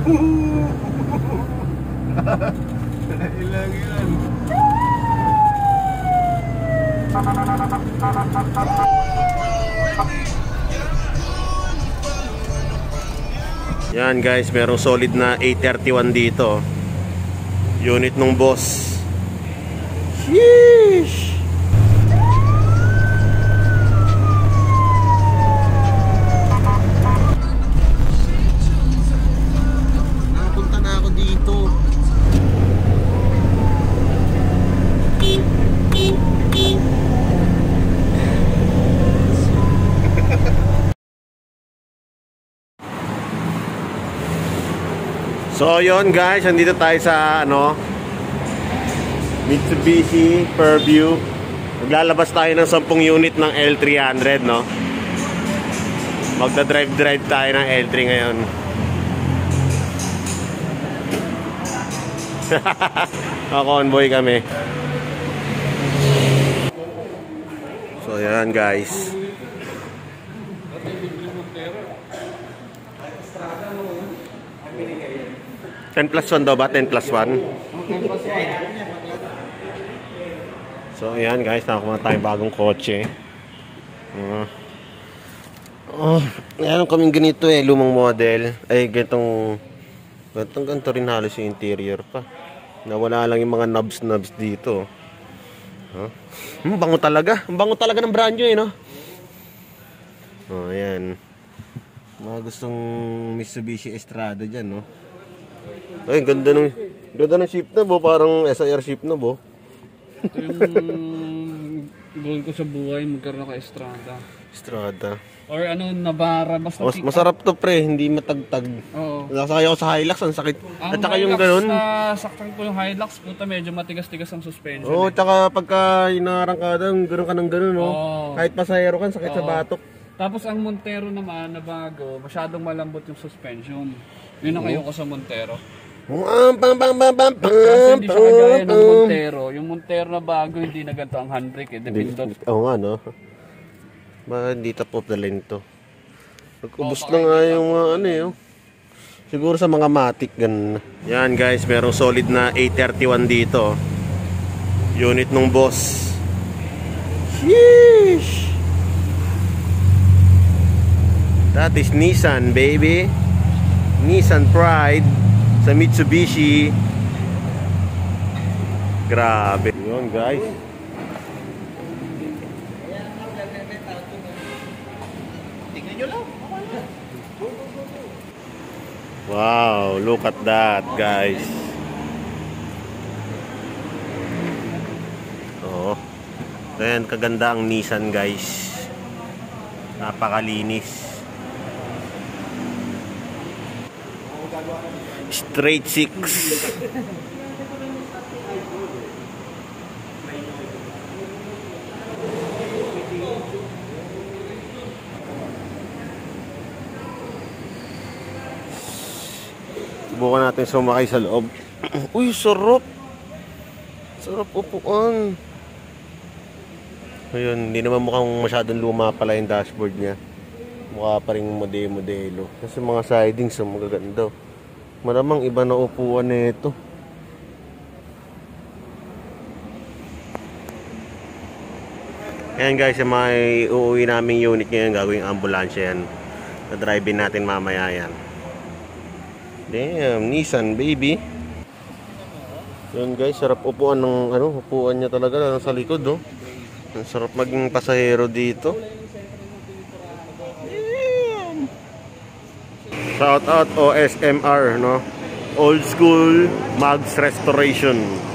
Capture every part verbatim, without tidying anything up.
Ilang yan. Yan guys, merong solid na A thirty-one dito. Unit nung boss. Sheesh! Nakapunta na ako dito. So yun guys, andito tayo sa ano Mitsubishi Purview. Maglalabas tayo ng sampung unit ng L three hundred, no? Magda-drive-drive tayo ng L three ngayon. Convoy kami. So yan guys. ten plus one daw ba? ten plus one? So ayan guys, nakakuha tayong bagong kotse. uh, Oh, meron kaming ganito eh, lumang model. Ay, ganitong Ganitong ganito rin halos yung interior pa. Nawala lang yung mga knobs-knobs dito. Huh? Hmm, bango talaga. Bango talaga ng brand new eh, no? Oh, ayan. Mga gustong Mitsubishi Estrada dyan, no? Ay, ganda ng ganda ng ship na, bo. Parang S I R ship na, bo. Ito yung goal ko sa buhay, magkaroon ako Estrada. Estrada. Or ano, Navara. Basta Mas, masarap to, pre. Hindi matagtag. Oo. Nasakay ako sa Hilux, ang sakit. Ang At saka yung Hilux ganun. na saktan ko yung Hilux, puta medyo matigas-tigas ang suspension. Oo, oh, eh. tsaka pagka inarangkada, gano'n ka ng gano'n, no? Oo. Kahit pasahero ka, sakit Oo. sa batok. Tapos ang Montero naman na bago, masyadong malambot yung suspension. Yun ang kayo ko sa Montero. Pam, pam, pam, pam, pam, Kasi hindi siya kagaya ng pam. Montero. Yung Montero na bago, hindi na ganito ang handbrake eh. Depindot. Oo nga, no? Ba, hindi top of the line to. Nagkubos na nga yung mga ano eh. Oh. Siguro sa mga matic, ganun. Yan guys, merong solid na A thirty-one dito. Unit nung boss. Sheesh! That is Nissan, baby. Nissan Pride sa Mitsubishi. Grabe. Yun guys. Tingnan nyo lang. Wow, look at that guys. Oh. Ayan, kaganda ang Nissan guys. Napakalinis. Straight six. Subukan natin sumakay sa loob. Uy, sarap. Sarap upuan. Ayun, hindi naman mukhang masyadong luma pala yung dashboard niya. Mukha pa rin modelo-modelo. Kasi mga sidings ang magaganda. Maramang iba na upuan nito. Ayan guys, yung mga uuwi naming unit ngayon, gagawing ambulansya yan. Na-drive-in natin mamaya yan. Damn, Nissan baby. Yan guys, sarap upuan ng ano, upuan niya talaga lang sa likod, oh. Ang sarap maging pasahero dito. Damn. Shout out O S M R, no? Old School Mags Restoration.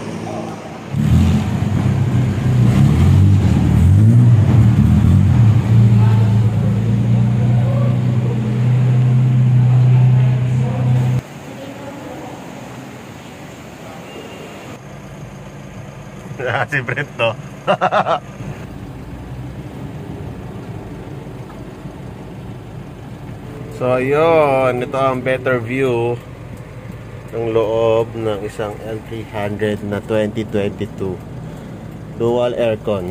Si Brent, no? So yun, ito ang better view ng loob ng isang L three hundred na twenty twenty-two dual aircon.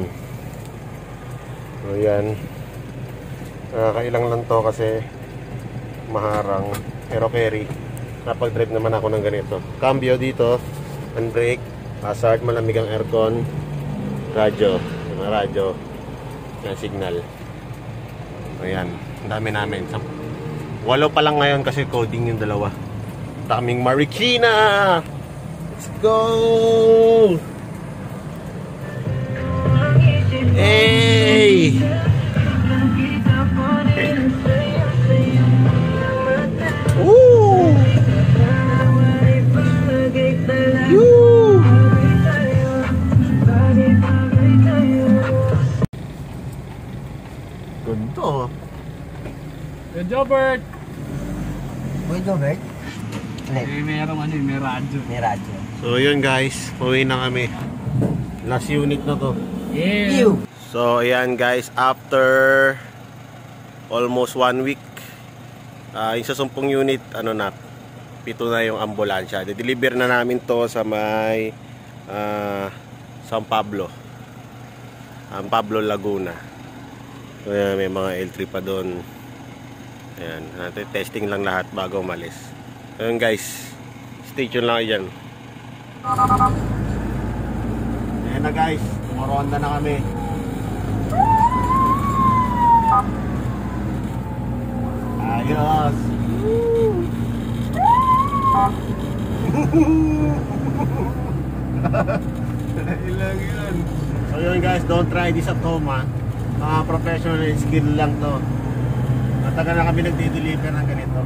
So yan, nakakailang lang to kasi maharang, pero carry. napag-drive naman ako ng ganito. Cambio dito, handbrake, hazard, malamig ang aircon, radyo, yung radyo, yung signal. Ayan, ang dami namin. Walo pa lang ngayon kasi coding yung dalawa. Daming Marikina! Let's go! Hey! Woo! Woo! Ganda. Good job, Bert! Uy, Robert. Eh, merong ano, may radyo. May radyo. So yun guys, uwi na kami. Last unit na to. Yeah! You! So ayan guys, after almost one week, uh, yung sa sumpong unit, ano na, pito na yung ambulansya. De-deliver na namin to sa may uh, San Pablo. San Pablo, Laguna. So ayan, may mga L three pa doon. Ayan, natin testing lang lahat bago umalis. Ayan guys, stay tuned lang dyan. Ayan na guys, maronda na kami. Ayos! Ilang yun. So yun guys, don't try this at home ha. Mga professional skill lang to. Matagal na kami nagdi-deliver ng ganito.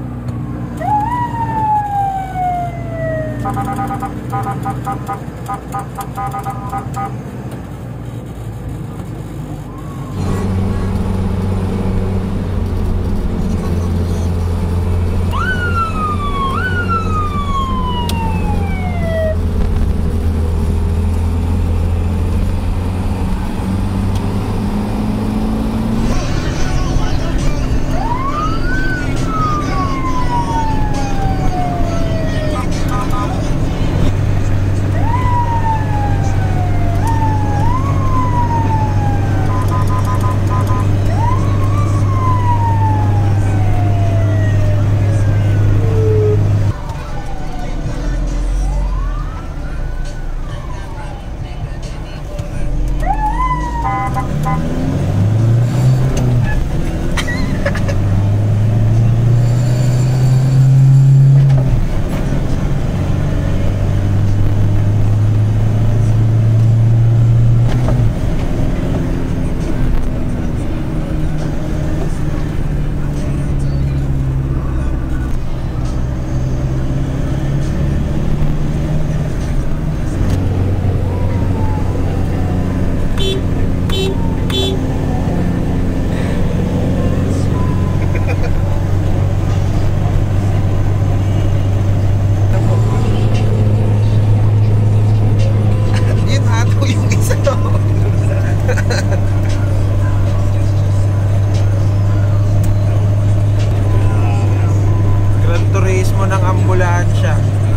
Gran Turismo ng ambulansya.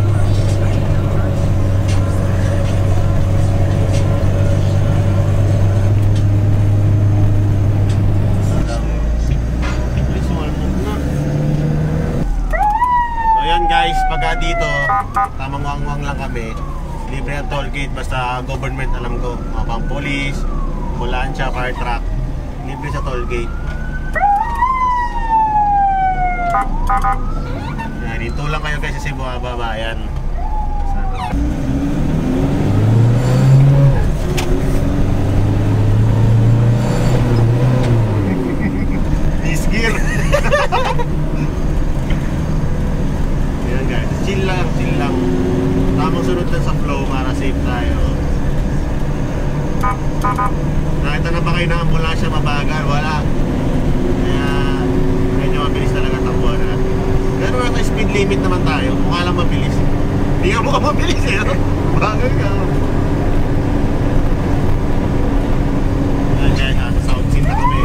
So yan guys, pagka dito, tamang wang-wang lang kami. Libre ang toll gate, basta government alam ko. Mga pang police, ambulansya, fire truck. Libre sa toll gate. Yan, dito lang kayo guys sa Cebu, babayan. This gear. Yan guys, chill lang, chill lang. Tamang sunod lang sa flow para safe tayo. Nakita na ba kayo ng ambulansya mabagal? Wala. Kaya medyo mabilis talaga takbo na. Pero nasa speed limit naman tayo. Mukha lang mabilis. Hindi ka mukha mabilis eh. Bagal ka. Yan guys, nasa South Scene na kami.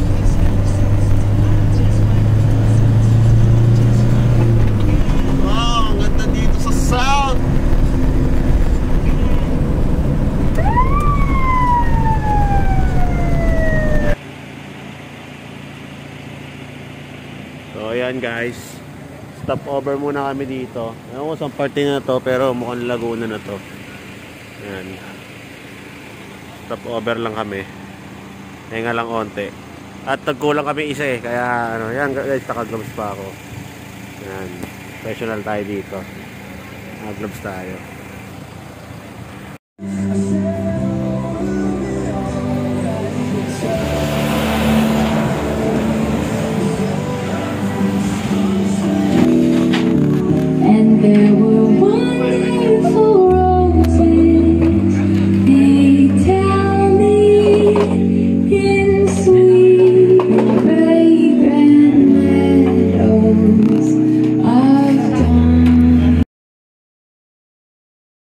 Oh! guys. Stop over muna kami dito. Ewan ko saan parte na to, pero mukhang Laguna na to. Ayan. Stop over lang kami. Hinga lang onte. At nagkulang kami isa eh. Kaya ano, yan guys, naka-gloves pa ako. Ayan. Professional tayo dito. Naka-gloves tayo.